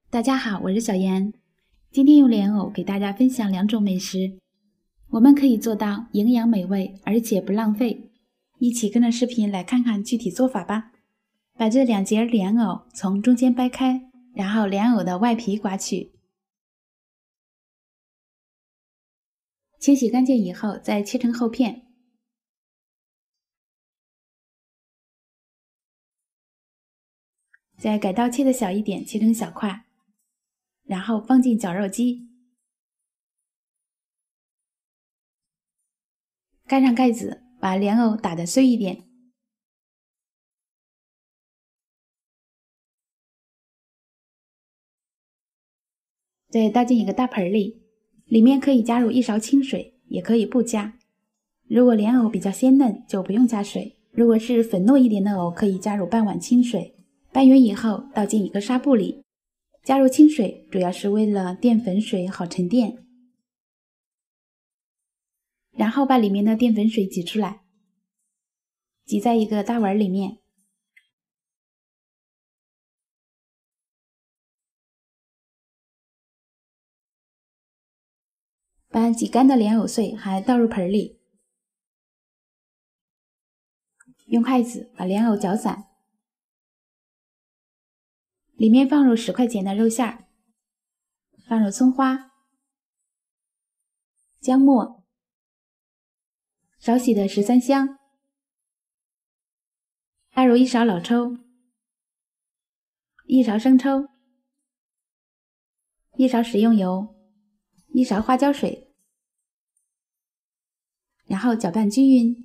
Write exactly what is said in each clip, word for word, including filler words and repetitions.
大家好，我是小妍。今天用莲藕给大家分享两种美食，我们可以做到营养美味，而且不浪费。一起跟着视频来看看具体做法吧。把这两节莲藕从中间掰开，然后莲藕的外皮刮去，清洗干净以后再切成厚片。再改刀切的小一点，切成小块，然后放进绞肉机，盖上盖子，把莲藕打得碎一点，再倒进一个大盆里，里面可以加入一勺清水，也可以不加。如果莲藕比较鲜嫩，就不用加水；如果是粉糯一点的藕，可以加入半碗清水。拌匀以后，倒进一个纱布里，加入清水，主要是为了淀粉水好沉淀。然后把里面的淀粉水挤出来，挤在一个大碗里面。把挤干的莲藕碎还倒入盆里，用筷子把莲藕搅散，里面放入十块钱的肉馅，放入葱花、姜末、少许的十三香，加入一勺老抽、一勺生抽、一勺食用油、一勺花椒水，然后搅拌均匀。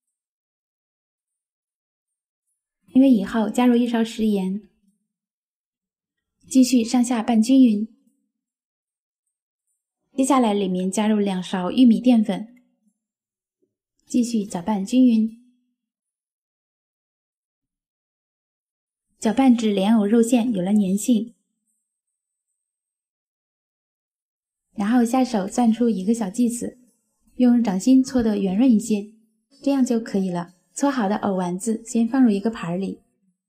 因为以后加入一勺食盐，继续上下拌均匀。接下来里面加入两勺玉米淀粉，继续搅拌均匀，搅拌至莲藕肉馅有了粘性，然后下手攥出一个小剂子，用掌心搓得圆润一些，这样就可以了。搓好的藕丸子先放入一个盘里，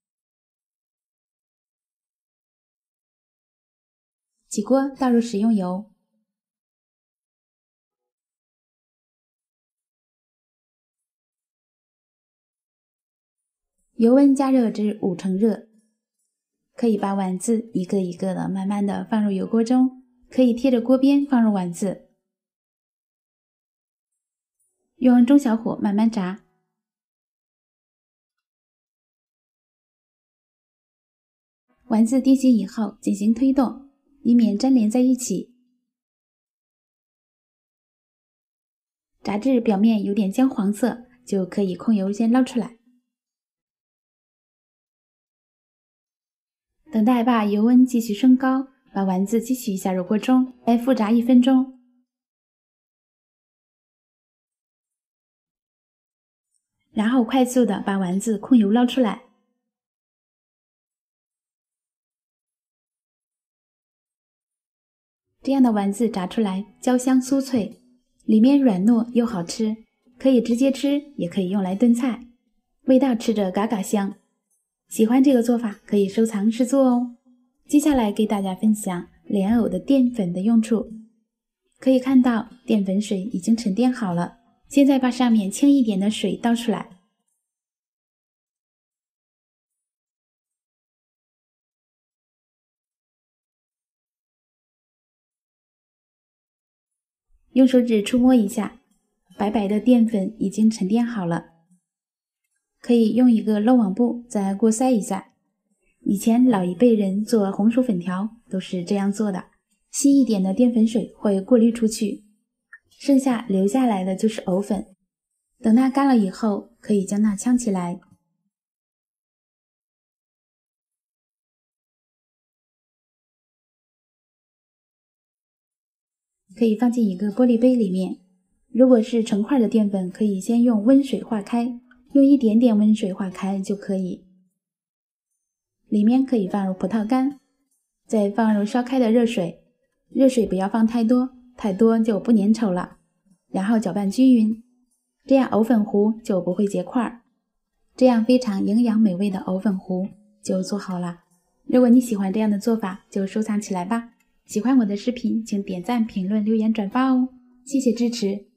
起锅倒入食用油，油温加热至五成热，可以把丸子一个一个的慢慢的放入油锅中，可以贴着锅边放入丸子，用中小火慢慢炸。丸子定型以后进行推动，以免粘连在一起。炸至表面有点姜黄色，就可以控油先捞出来。等待把油温继续升高，把丸子继续下入锅中，再复炸一分钟。然后快速的把丸子控油捞出来。这样的丸子炸出来焦香酥脆，里面软糯又好吃，可以直接吃，也可以用来炖菜，味道吃着嘎嘎香。喜欢这个做法可以收藏试做哦。接下来给大家分享莲藕的淀粉的用处。可以看到淀粉水已经沉淀好了，现在把上面轻一点的水倒出来，用手指触摸一下，白白的淀粉已经沉淀好了，可以用一个漏网布在锅塞一下。以前老一辈人做红薯粉条都是这样做的，稀一点的淀粉水会过滤出去，剩下留下来的就是藕粉。等它干了以后，可以将它呛起来，可以放进一个玻璃杯里面。如果是成块的淀粉，可以先用温水化开，用一点点温水化开就可以。里面可以放入葡萄干，再放入烧开的热水，热水不要放太多，太多就不粘稠了。然后搅拌均匀，这样藕粉糊就不会结块，这样非常营养美味的藕粉糊就做好了。 如果你喜欢这样的做法，就收藏起来吧。喜欢我的视频，请点赞、评论、留言、转发哦，谢谢支持。